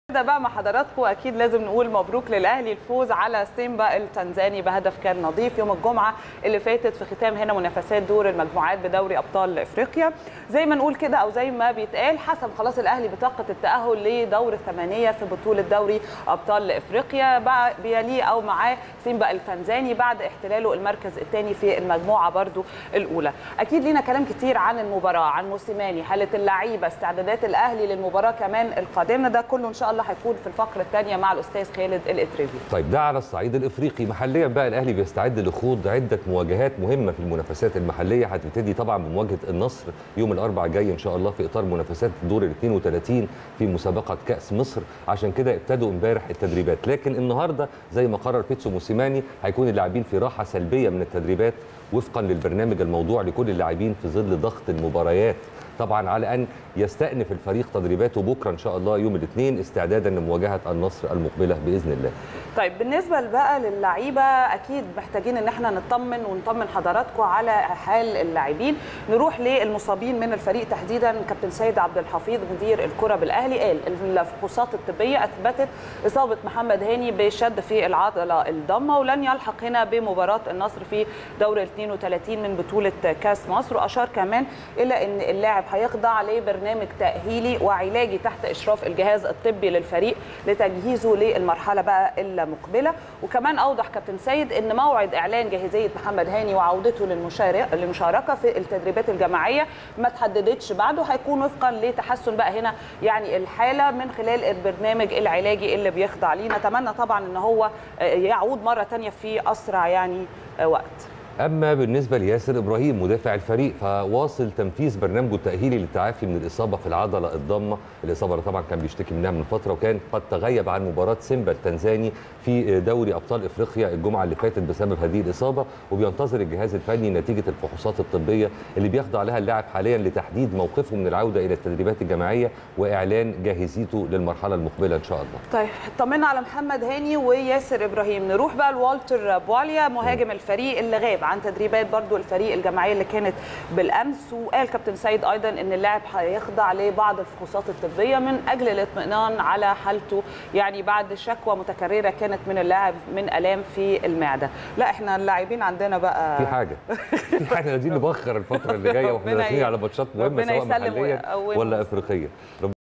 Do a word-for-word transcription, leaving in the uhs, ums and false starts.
ده بقى مع حضراتكم اكيد لازم نقول مبروك للاهلي الفوز على سيمبا التنزاني بهدف كان نظيف يوم الجمعه اللي فاتت في ختام هنا منافسات دور المجموعات بدوري ابطال افريقيا. زي ما نقول كده او زي ما بيتقال حسم خلاص الاهلي بطاقه التاهل لدور الثمانيه في بطوله دوري ابطال افريقيا بقى بيليه او معاه سيمبا التنزاني بعد احتلاله المركز الثاني في المجموعه برضو الاولى. اكيد لينا كلام كتير عن المباراه، عن موسيماني، حاله اللعيبه، استعدادات الاهلي للمباراه كمان القادمه، ده كله ان شاء الله هيكون في الفقره الثانيه مع الاستاذ خالد الاتريبي. طيب ده على الصعيد الافريقي. محليا بقى الاهلي بيستعد لخوض عده مواجهات مهمه في المنافسات المحليه، هتبتدي طبعا بمواجهه النصر يوم الاربعاء الجاي ان شاء الله في اطار منافسات دور ال اثنين وثلاثين في مسابقه كاس مصر، عشان كده ابتدوا امبارح التدريبات. لكن النهارده زي ما قرر بيتسو موسيماني هيكون اللاعبين في راحه سلبيه من التدريبات وفقا للبرنامج الموضوع لكل اللاعبين في ظل ضغط المباريات، طبعا على ان يستأنف الفريق تدريباته بكره ان شاء الله يوم الاثنين استعدادا لمواجهه النصر المقبله باذن الله. طيب بالنسبه بقى للعيبه اكيد محتاجين ان احنا نطمن ونطمن حضراتكم على حال اللاعبين. نروح للمصابين من الفريق تحديدا. كابتن سيد عبد الحفيظ مدير الكره بالاهلي قال الفحوصات الطبيه اثبتت اصابه محمد هاني بشد في العضله الضمه ولن يلحق هنا بمباراه النصر في دور اثنين وثلاثين من بطوله كاس مصر. واشار كمان الى ان اللاعب هيخضع لبرنامج تاهيلي وعلاجي تحت اشراف الجهاز الطبي للفريق لتجهيزه للمرحله بقى المقبله. وكمان اوضح كابتن سيد ان موعد اعلان جاهزيه محمد هاني وعودته للمشاركه في التدريبات الجماعيه ما تحددتش بعده، هيكون وفقا لتحسن بقى هنا يعني الحاله من خلال البرنامج العلاجي اللي بيخضع ليه. نتمنى طبعا ان هو يعود مره ثانيه في اسرع يعني وقت. اما بالنسبه لياسر ابراهيم مدافع الفريق فواصل تنفيذ برنامجه التاهيلي للتعافي من الاصابه في العضله الضامه، الاصابه اللي طبعا كان بيشتكي منها من فتره وكان قد تغيب عن مباراه سيمبا التنزاني في دوري ابطال افريقيا الجمعه اللي فاتت بسبب هذه الاصابه، وبينتظر الجهاز الفني نتيجه الفحوصات الطبيه اللي بيخضع لها اللاعب حاليا لتحديد موقفه من العوده الى التدريبات الجماعيه واعلان جاهزيته للمرحله المقبله ان شاء الله. طيب طمنا على محمد هاني وياسر ابراهيم. نروح بقى لوالتر بواليا مهاجم الفريق اللي غاب عن تدريبات برضو الفريق الجماعيه اللي كانت بالامس. وقال كابتن سيد ايضا ان اللاعب هيخضع لبعض الفحوصات الطبيه من اجل الاطمئنان على حالته يعني بعد شكوى متكرره كانت من اللاعب من الام في المعده. لا احنا اللاعبين عندنا بقى في حاجه في حاجه عايزين نبخر الفتره اللي جايه واحنا داخلين على ماتشات مهمه سواء محليه ولا افريقيه.